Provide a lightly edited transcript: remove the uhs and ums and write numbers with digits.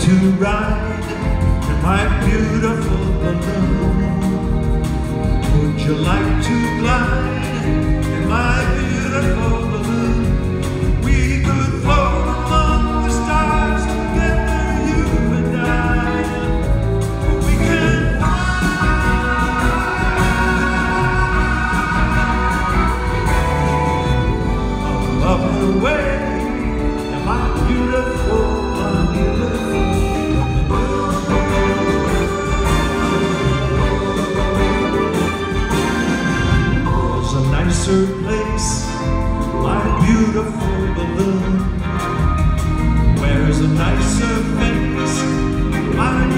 to ride in my beautiful balloon? Would you like to glide in my beautiful balloon? We could float among the stars together, you and I. We can fly up and away in my beautiful balloon. Nicer place, my beautiful balloon. Where's a nicer face, my